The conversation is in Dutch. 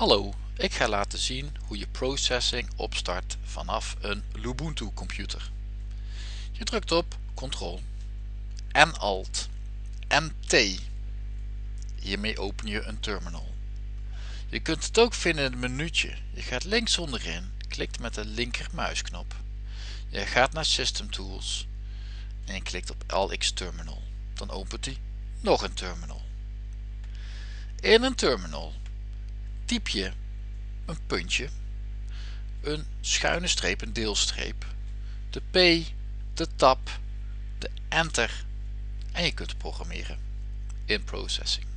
Hallo, ik ga laten zien hoe je processing opstart vanaf een Lubuntu computer. Je drukt op Ctrl en Alt en T. Hiermee open je een terminal. Je kunt het ook vinden in het menu'tje. Je gaat links onderin, klikt met de linker muisknop. Je gaat naar System Tools en je klikt op LX Terminal. Dan opent hij nog een terminal. In een terminal typ je een puntje, een schuine streep, een deelstreep, de P, de tab, de enter en je kunt programmeren in processing.